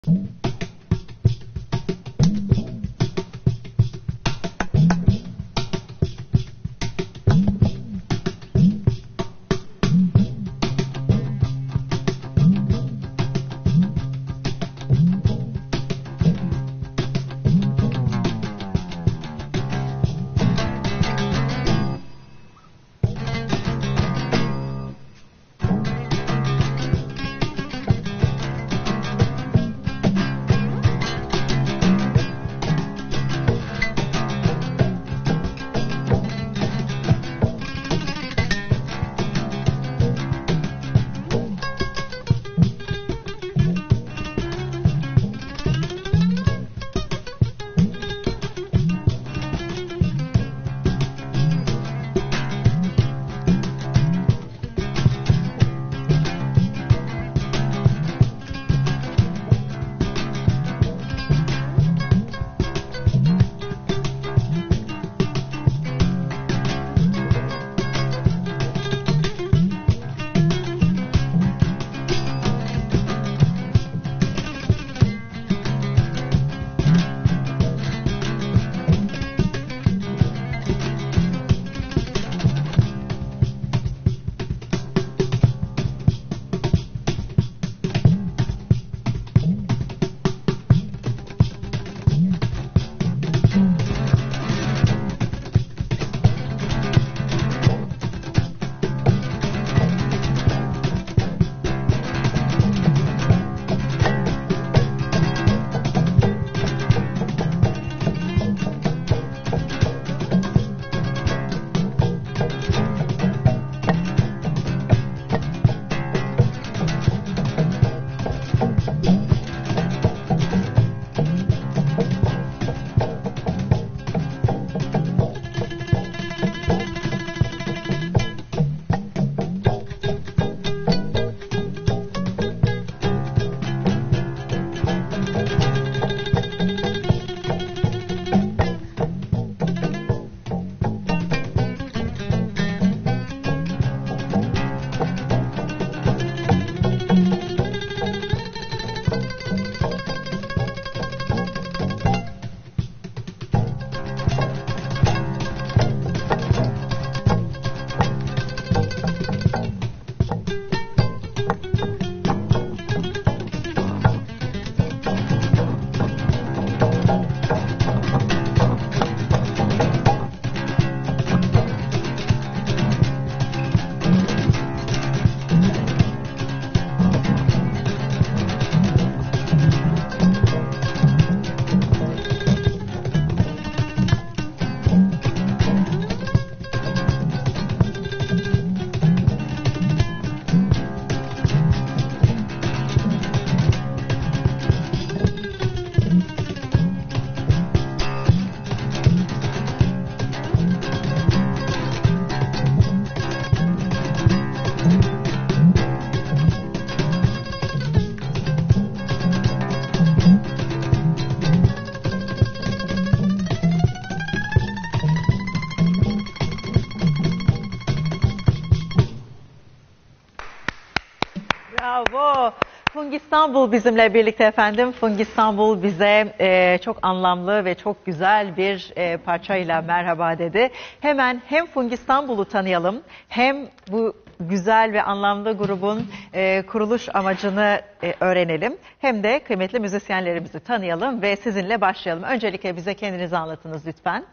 Bravo. Fung İstanbul bizimle birlikte efendim. Fung İstanbul bize çok anlamlı ve çok güzel bir parçayla merhaba dedi. Hemen hem Fung İstanbul'u tanıyalım, hem bu güzel ve anlamlı grubun kuruluş amacını öğrenelim. Hem de kıymetli müzisyenlerimizi tanıyalım ve sizinle başlayalım. Öncelikle bize kendinizi anlatınız lütfen.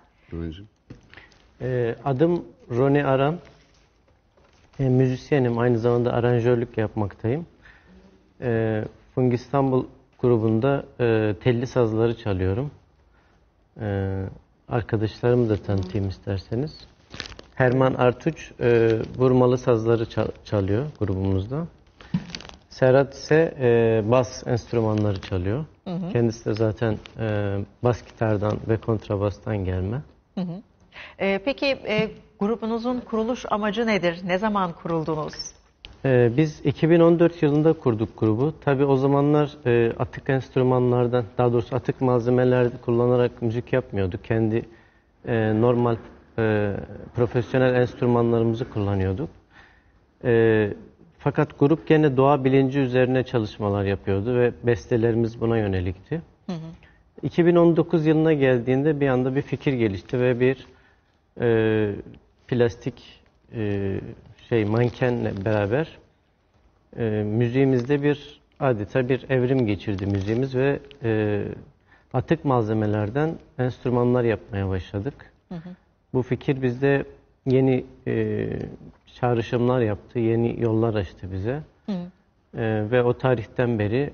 Adım Roni Aran. Müzisyenim, aynı zamanda aranjörlük yapmaktayım. Fung İstanbul grubunda telli sazları çalıyorum. Arkadaşlarımı da tanıtayım isterseniz. Herman Artuç vurmalı sazları çalıyor grubumuzda. Serhat ise bas enstrümanları çalıyor. Hı hı. Kendisi de zaten bas gitardan ve kontrabastan gelme. Hı hı. Peki grubunuzun kuruluş amacı nedir? Ne zaman kuruldunuz? Biz 2014 yılında kurduk grubu. Tabii o zamanlar atık enstrümanlardan, daha doğrusu atık malzemeler kullanarak müzik yapmıyorduk. Kendi normal profesyonel enstrümanlarımızı kullanıyorduk. Fakat grup gene doğa bilinci üzerine çalışmalar yapıyordu ve bestelerimiz buna yönelikti. 2019 yılına geldiğinde bir anda bir fikir gelişti ve bir plastik mankenle beraber müziğimizde adeta bir evrim geçirdi müziğimiz ve atık malzemelerden enstrümanlar yapmaya başladık. Bu fikir bizde yeni çağrışımlar yaptı, yeni yollar açtı bize. Ve o tarihten beri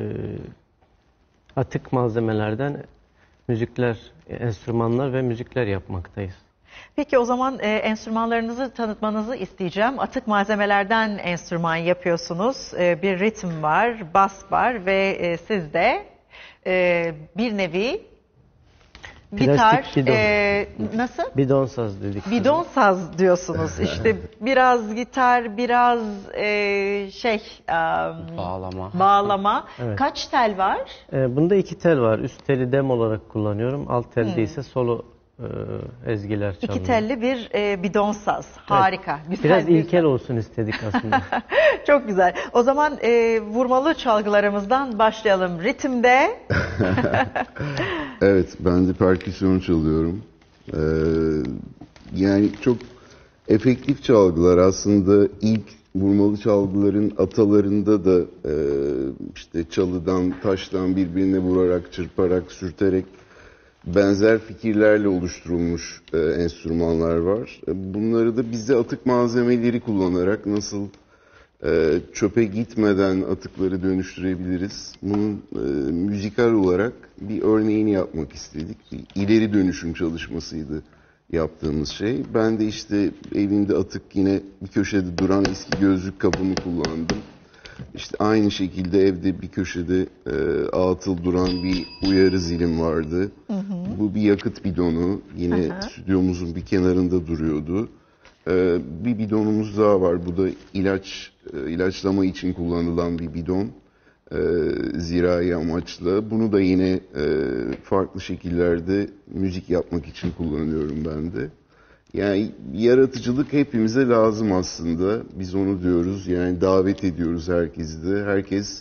atık malzemelerden müzikler, enstrümanlar ve müzikler yapmaktayız. Peki o zaman enstrümanlarınızı tanıtmanızı isteyeceğim. Atık malzemelerden enstrüman yapıyorsunuz. Bir ritim var, bas var ve siz de bir nevi gitar, nasıl? Bidonsaz dedik. Bidonsaz diyorsunuz. İşte biraz gitar, biraz bağlama. Evet. Kaç tel var? Bunda 2 tel var. Üst teli dem olarak kullanıyorum. Alt telde ise solo ezgiler çalıyorum. 2 telli bir bidonsaz. Harika. Evet. Güzel. Biraz ilkel olsun istedik aslında. Çok güzel. O zaman vurmalı çalgılarımızdan başlayalım. Ritimde. Evet, ben de perküsyon çalıyorum. Yani çok efektif çalgılar. Aslında ilk vurmalı çalgıların atalarında da işte çalıdan, taştan birbirine vurarak, çırparak, sürterek benzer fikirlerle oluşturulmuş enstrümanlar var. Bunları da biz de atık malzemeleri kullanarak nasıl çöpe gitmeden atıkları dönüştürebiliriz. Bunun müzikal olarak bir örneğini yapmak istedik. Bir ileri dönüşüm çalışmasıydı yaptığımız şey. Ben de işte evimde atık yine bir köşede duran eski gözlük kabını kullandım. İşte aynı şekilde evde bir köşede atıl duran bir uyarı zilim vardı. Bu bir yakıt bidonu. Yine stüdyomuzun bir kenarında duruyordu. Bir bidonumuz daha var. Bu da ilaçlama için kullanılan bir bidon. Zirai amaçla. Bunu da yine farklı şekillerde müzik yapmak için kullanıyorum ben de. Yani yaratıcılık hepimize lazım aslında. Biz onu diyoruz. Yani davet ediyoruz herkesi de. Herkes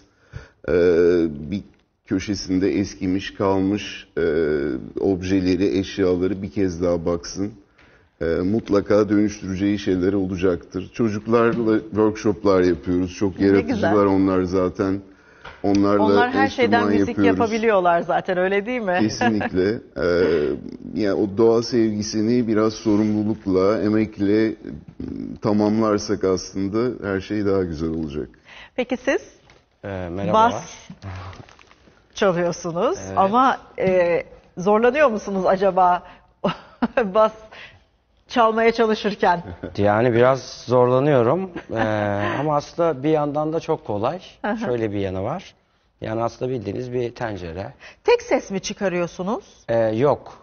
bir köşesinde eskimiş kalmış objeleri, eşyaları bir kez daha baksın. Mutlaka dönüştüreceği şeyler olacaktır. Çocuklarla workshoplar yapıyoruz. Çok yaratıcılar onlar zaten. Onlar her şeyden müzik yapabiliyorlar zaten, öyle değil mi? Kesinlikle. Yani o doğa sevgisini biraz sorumlulukla, emekle tamamlarsak aslında her şey daha güzel olacak. Peki siz? Merhabalar. Bas çalıyorsunuz ama zorlanıyor musunuz acaba bas çalmaya çalışırken? Yani biraz zorlanıyorum ama aslında bir yandan da çok kolay. Şöyle bir yanı var. Yani aslında bildiğiniz bir tencere. Tek ses mi çıkarıyorsunuz? Yok.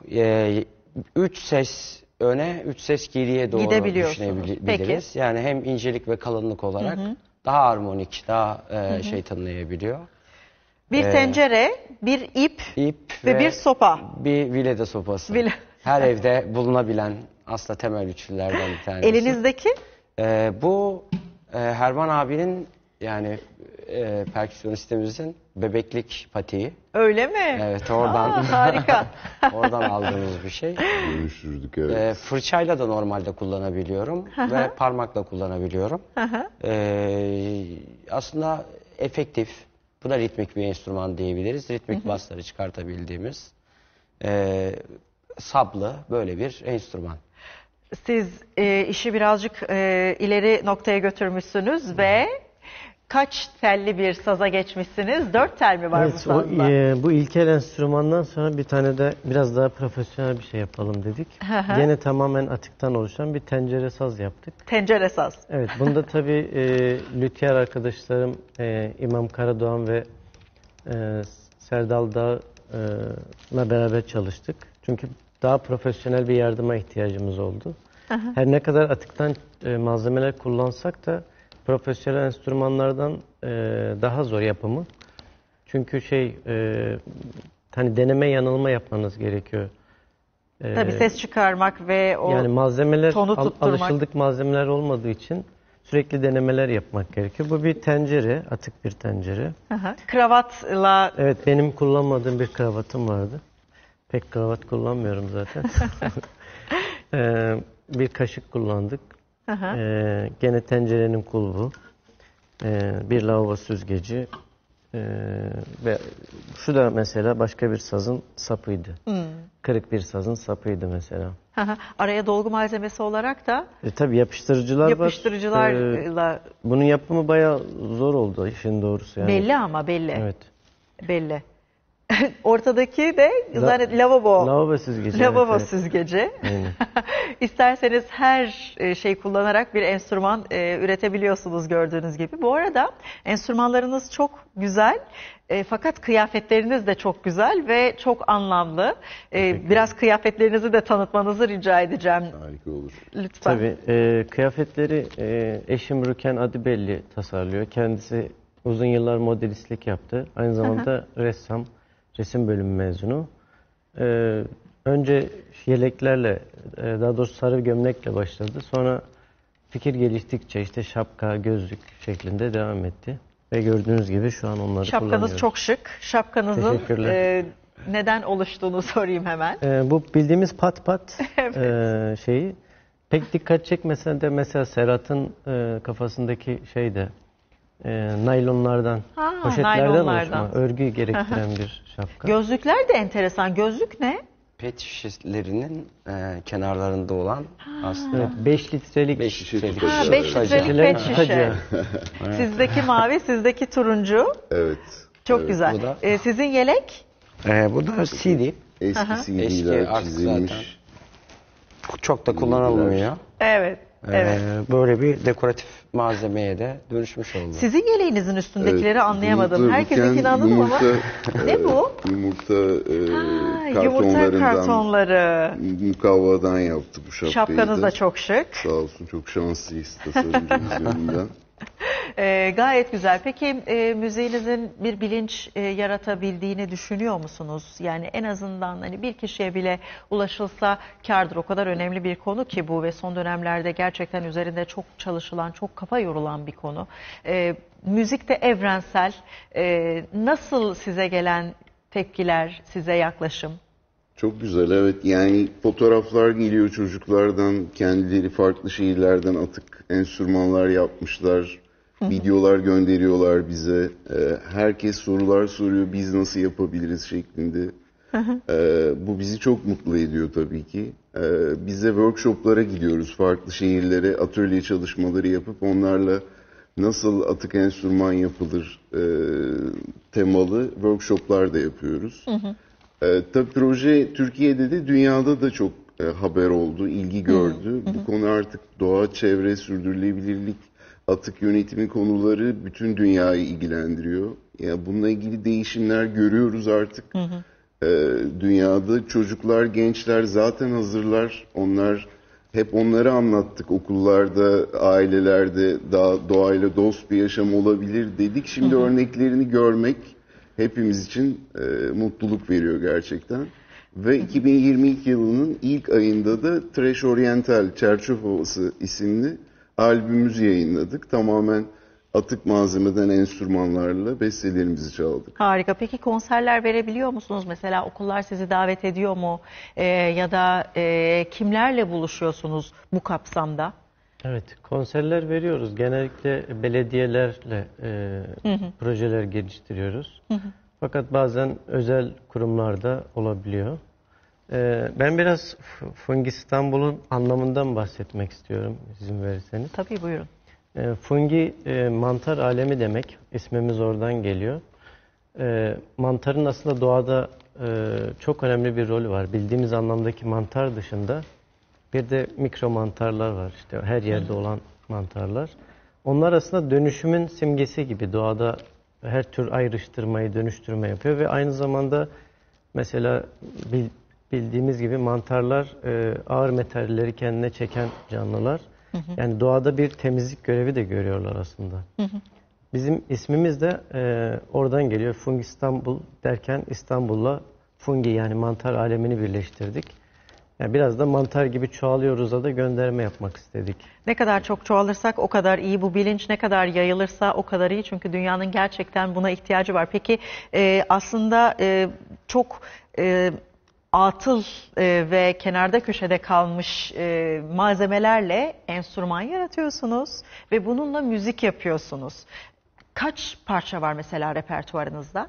3 ses öne, 3 ses geriye doğru düşünebiliriz. Peki. Yani hem incelik ve kalınlık olarak daha armonik, daha tanımlayabiliyor. Bir tencere, bir ip ve bir sopa. Bir vilede sopası. Her evde bulunabilen aslında temel üçlülerden bir tanesi. Elinizdeki? Bu Herman abinin yani perküsyonistimizin bebeklik patiği. Öyle mi? Evet, oradan. Harika. Oradan aldığımız bir şey. Dönüştürdük, evet. Fırçayla da normalde kullanabiliyorum ve parmakla kullanabiliyorum. Aslında efektif. Bu da ritmik bir enstrüman diyebiliriz. Ritmik basları çıkartabildiğimiz sablı böyle bir enstrüman. Siz işi birazcık ileri noktaya götürmüşsünüz ve kaç telli bir saza geçmişsiniz? 4 tel mi var bu sazda? Bu ilkel enstrümandan sonra bir tane de biraz daha profesyonel bir şey yapalım dedik. Yine tamamen atıktan oluşan bir tencere saz yaptık. Tencere saz. Evet, bunda tabii lüthiyer arkadaşlarım İmam Karadoğan ve Serdal Dağ'la beraber çalıştık. Çünkü daha profesyonel bir yardıma ihtiyacımız oldu. Her ne kadar atıktan malzemeler kullansak da profesyonel enstrümanlardan daha zor yapımı. Çünkü hani deneme yanılma yapmanız gerekiyor. Tabii ses çıkarmak ve o yani malzemeler tonu tutturmak. alışıldık malzemeler olmadığı için sürekli denemeler yapmak gerekiyor. Bu bir tencere, atık bir tencere. Aha. Kravatla Evet, benim kullanmadığım bir kravatım vardı. Pek kravat kullanmıyorum zaten. Bir kaşık kullandık. Aha. Gene tencerenin kulbu. Bir lavabo süzgeci. Ve şu da mesela başka bir sazın sapıydı. Kırık bir sazın sapıydı mesela. Aha. Araya dolgu malzemesi olarak da Tabii yapıştırıcılar var. yapıştırıcılarla Bunun yapımı bayağı zor oldu işin doğrusu. Yani. belli ama belli. Evet. Belli. Ortadaki de zaten lavabo. Lavabo süzgeci. Lavabo evet, evet. süzgeci. Aynen. İsterseniz her şey kullanarak bir enstrüman üretebiliyorsunuz gördüğünüz gibi. Bu arada enstrümanlarınız çok güzel. Fakat kıyafetleriniz de çok güzel ve çok anlamlı. Biraz kıyafetlerinizi de tanıtmanızı rica edeceğim. Harika olur. Lütfen. Tabii kıyafetleri eşim Rüken Adibelli tasarlıyor. Kendisi uzun yıllar modelistlik yaptı. Aynı zamanda ressam, resim bölümü mezunu. Önce yeleklerle, daha doğrusu sarı gömlekle başladı. Sonra fikir geliştikçe işte şapka, gözlük şeklinde devam etti. Ve gördüğünüz gibi şu an onları Şapkanız kullanıyoruz. çok şık. Şapkanızın Teşekkürler. neden oluştuğunu sorayım hemen. Bu bildiğimiz pat pat şeyi pek dikkat çekmese de mesela Serhat'ın kafasındaki şey de naylonlardan, poşetlerden naylonlardan. oluşma, örgü gerektiren bir şapka. Gözlükler de enteresan. Gözlük ne? Pet şişelerinin kenarlarında olan aslında Evet, 5 litrelik 5 litrelik. litrelik Ha, 5 litrelik Şişelerin pet şişe. tutacağı. Sizdeki mavi, sizdeki turuncu. Evet. Çok Evet. güzel. Bu da- Sizin yelek? Bu da CD. Eski Eski CD'ler art çizilmiş. zaten. Çok da kullanılmıyor. Evet. Evet. Böyle bir dekoratif malzemeye de dönüşmüş oldu. Sizin yeleğinizin üstündekileri Evet, anlayamadım. yumurta Herkesinkini biten anladım ama. Ne bu? Yumurta Yumurta kartonlarından, kartonları. mukavvadan yaptı bu şapkayı Şapkanız da çok şık. Sağ olsun, çok şanslıyız tasarımcımız yönünden. Gayet güzel. Peki müziğinizin bir bilinç yaratabildiğini düşünüyor musunuz? Yani en azından hani bir kişiye bile ulaşılsa kârdır. O kadar önemli bir konu ki bu ve son dönemlerde gerçekten üzerinde çok çalışılan, çok kafa yorulan bir konu. Müzik de evrensel. Nasıl size gelen tepkiler, size yaklaşım? Çok güzel, evet. Yani fotoğraflar geliyor çocuklardan, kendileri farklı şehirlerden atık enstrümanlar yapmışlar. Videolar gönderiyorlar bize. Herkes sorular soruyor, biz nasıl yapabiliriz şeklinde. Bu bizi çok mutlu ediyor tabii ki. Biz de workshoplara gidiyoruz, farklı şehirlere atölye çalışmaları yapıp onlarla nasıl atık enstrüman yapılır temalı workshoplar da yapıyoruz. Tabii proje Türkiye'de de dünyada da çok haber oldu, ilgi gördü. Bu konu artık doğa, çevre, sürdürülebilirlik, atık yönetimi konuları bütün dünyayı ilgilendiriyor. Yani bununla ilgili değişimler görüyoruz artık. Dünyada çocuklar, gençler zaten hazırlar. Hep onları anlattık okullarda, ailelerde daha doğayla dost bir yaşam olabilir dedik. Şimdi örneklerini görmek hepimiz için mutluluk veriyor gerçekten. Ve 2022 yılının ilk ayında da Trash Oriental, Çerçöp Havası isimli albümümüzü yayınladık. Tamamen atık malzemeden enstrümanlarla bestelerimizi çaldık. Harika. Peki konserler verebiliyor musunuz? Mesela okullar sizi davet ediyor mu? Ya da kimlerle buluşuyorsunuz bu kapsamda? Evet, konserler veriyoruz. Genellikle belediyelerle projeler geliştiriyoruz. Fakat bazen özel kurumlarda olabiliyor. Ben biraz Fungi İstanbul'un anlamından bahsetmek istiyorum izin verirseniz. Tabii buyurun. Fungi mantar alemi demek. İsmimiz oradan geliyor. Mantarın aslında doğada çok önemli bir rolü var. Bildiğimiz anlamdaki mantar dışında bir de mikro mantarlar var. İşte her yerde olan mantarlar. Onlar aslında dönüşümün simgesi gibi doğada her tür ayrıştırmayı, dönüştürme yapıyor ve aynı zamanda mesela bildiğimiz gibi mantarlar ağır metalleri kendine çeken canlılar. Yani doğada bir temizlik görevi de görüyorlar aslında. Bizim ismimiz de oradan geliyor. Fungi İstanbul derken İstanbul'la fungi yani mantar alemini birleştirdik. Yani biraz da mantar gibi çoğalıyoruz'a da gönderme yapmak istedik. Ne kadar çok çoğalırsak o kadar iyi. Bu bilinç ne kadar yayılırsa o kadar iyi. Çünkü dünyanın gerçekten buna ihtiyacı var. Peki aslında çok atıl ve kenarda köşede kalmış malzemelerle enstrüman yaratıyorsunuz ve bununla müzik yapıyorsunuz. Kaç parça var mesela repertuarınızda?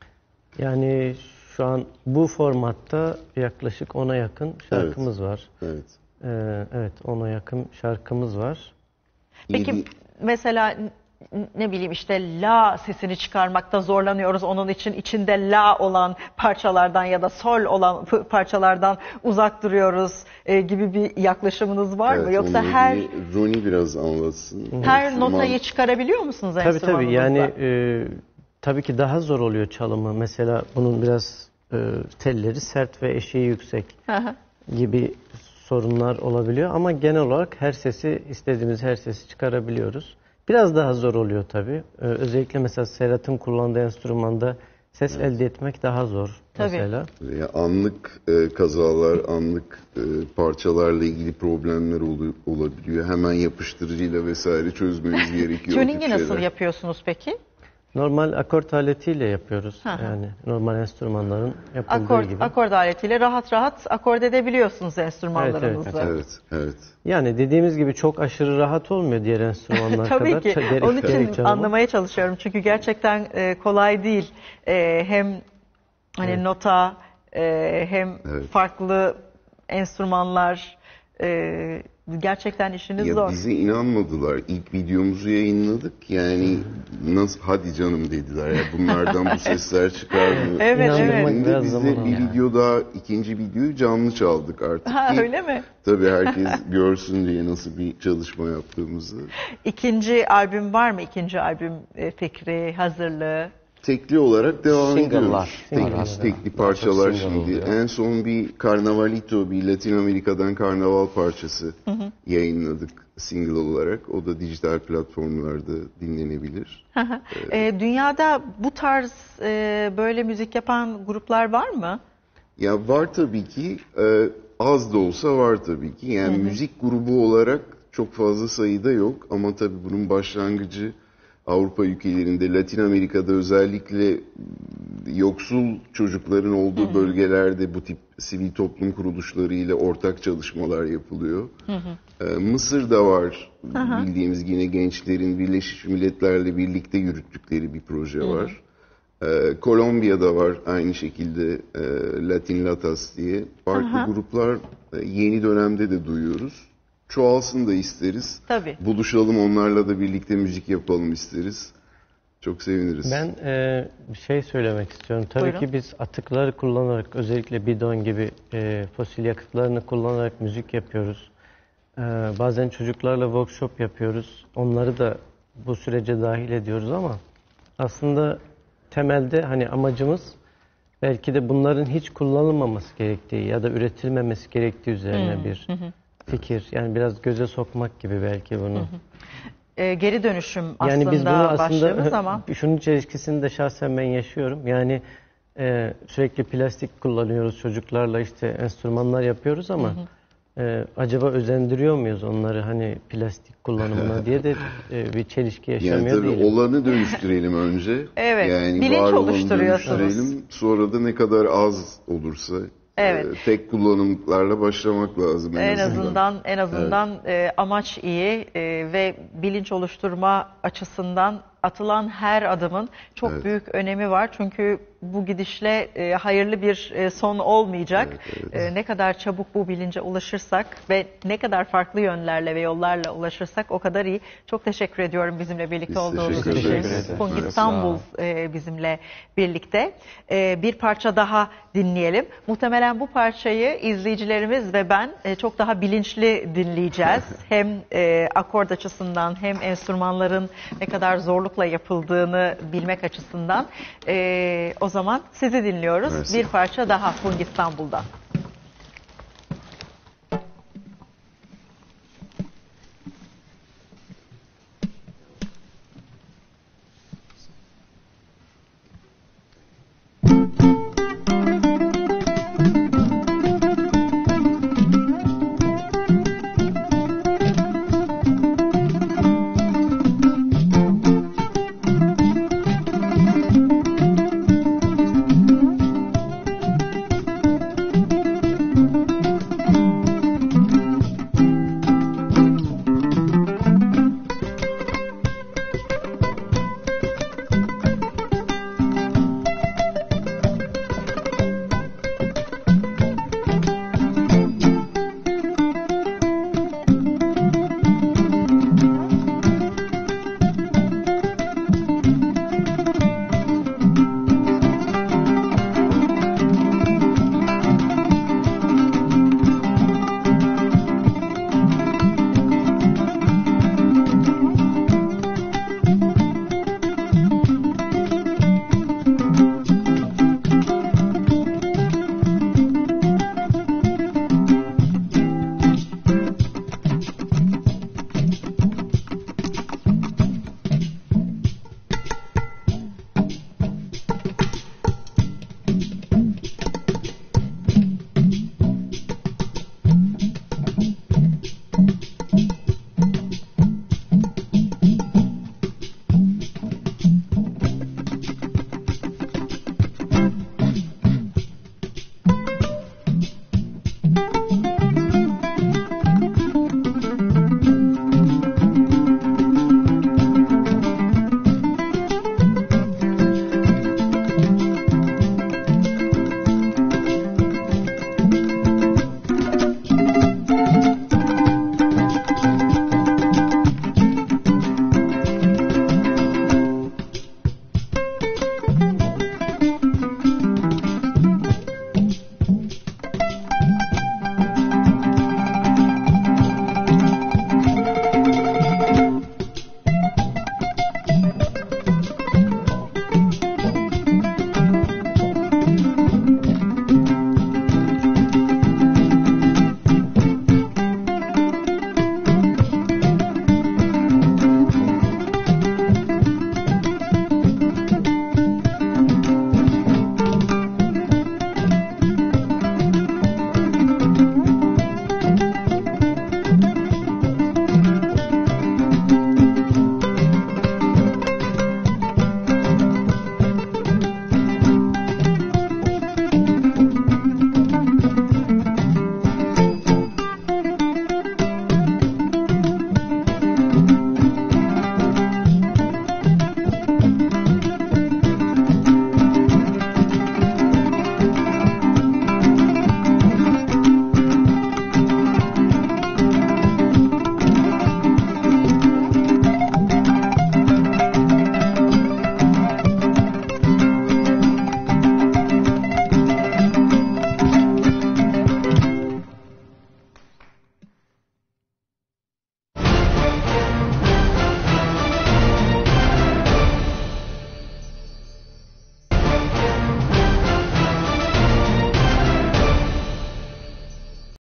Yani şu an bu formatta yaklaşık 10'a yakın şarkımız var. Evet. Evet, 10'a yakın şarkımız var. Peki mesela ne bileyim işte la sesini çıkarmakta zorlanıyoruz. Onun için içinde la olan parçalardan ya da sol olan parçalardan uzak duruyoruz gibi bir yaklaşımınız var mı? Evet, Yoksa onunla her ilgili Ronnie biraz anlatsın. her Enstrüman- notayı çıkarabiliyor musunuz Tabii enstrümanınızda? yani tabii ki daha zor oluyor çalımı. Mesela bunun biraz telleri sert ve eşiği yüksek gibi sorunlar olabiliyor. Ama genel olarak istediğimiz her sesi çıkarabiliyoruz. Biraz daha zor oluyor tabii. Özellikle mesela Serhat'ın kullandığı enstrümanda ses elde etmek daha zor Tabii. mesela. Ya anlık kazalar, anlık parçalarla ilgili problemler olabiliyor. Hemen yapıştırıcıyla vesaire çözmemiz gerekiyor. o Tuning'i tip nasıl şeyler. yapıyorsunuz peki? Normal akort aletiyle yapıyoruz. Yani normal enstrümanların yapıldığı gibi. Akord aletiyle rahat rahat akord edebiliyorsunuz enstrümanlarınızı. Evet. Yani dediğimiz gibi çok aşırı rahat olmuyor diğer enstrümanlar Tabii kadar. ki. Onun için anlamaya çalışıyorum. Çünkü gerçekten kolay değil. Hem hani nota hem farklı enstrümanlar gerçekten işiniz Ya zor. bize inanmadılar. İlk videomuzu yayınladık. Yani nasıl hadi canım dediler. Ya bunlardan bu sesler çıkar mı? Evet, İnandırmak evet. biraz Biz zaman de bir alıyor. video daha, ikinci videoyu canlı çaldık artık. Ha, ki öyle mi? Tabii herkes görsün diye nasıl bir çalışma yaptığımızı. İkinci albüm var mı? İkinci albüm fikri, hazırlığı? Tekli olarak devam Single'lar. ediyoruz. Tekli Daha parçalar çok single şimdi. oluyor. En son bir Carnavalito, bir Latin Amerika'dan karnaval parçası yayınladık single olarak. O da dijital platformlarda dinlenebilir. Dünyada bu tarz böyle müzik yapan gruplar var mı? Ya var tabii ki, az da olsa var tabii ki. Yani müzik grubu olarak çok fazla sayıda yok ama tabii bunun başlangıcı Avrupa ülkelerinde, Latin Amerika'da özellikle yoksul çocukların olduğu bölgelerde bu tip sivil toplum kuruluşlarıyla ortak çalışmalar yapılıyor. Mısır'da var bildiğimiz yine gençlerin Birleşmiş Milletler'le birlikte yürüttükleri bir proje var. Kolombiya'da var aynı şekilde Latin Latas diye. Farklı gruplar yeni dönemde de duyuyoruz. Çoğalsın da isteriz. Tabii. Buluşalım onlarla da birlikte müzik yapalım isteriz. Çok seviniriz. Ben bir şey söylemek istiyorum. Tabii Buyurun. ki biz atıkları kullanarak, özellikle bidon gibi fosil yakıtlarını kullanarak müzik yapıyoruz. Bazen çocuklarla workshop yapıyoruz. Onları da bu sürece dahil ediyoruz ama aslında temelde hani amacımız belki de bunların hiç kullanılmaması gerektiği ya da üretilmemesi gerektiği üzerine bir fikir. Yani biraz göze sokmak gibi belki bunu. Geri dönüşüm aslında, Yani biz bunu başlığımız aslında ama şunun çelişkisini de şahsen ben yaşıyorum. Yani sürekli plastik kullanıyoruz çocuklarla, işte enstrümanlar yapıyoruz ama acaba özendiriyor muyuz onları hani plastik kullanımına diye de bir çelişki Yani yaşamıyor tabii değilim. olanı dönüştürelim önce. Evet, Yani bilinç var olanı oluşturuyorsunuz. dönüştürelim. Sonra da ne kadar az olursa Evet. tek kullanımlarla başlamak lazım en azından amaç iyi ve bilinç oluşturma açısından atılan her adımın çok büyük önemi var. Çünkü bu gidişle hayırlı bir son olmayacak. Ne kadar çabuk bu bilince ulaşırsak ve ne kadar farklı yönlerle ve yollarla ulaşırsak o kadar iyi. Çok teşekkür ediyorum bizimle birlikte Biz olduğunuz teşekkür için. ederiz. Fung Evet. İstanbul bizimle birlikte. Bir parça daha dinleyelim. Muhtemelen bu parçayı izleyicilerimiz ve ben çok daha bilinçli dinleyeceğiz. Hem akord açısından hem enstrümanların ne kadar zorlukla yapıldığını bilmek açısından. O zaman sizi dinliyoruz. Mersi. Bir parça daha Fung İstanbul'dan.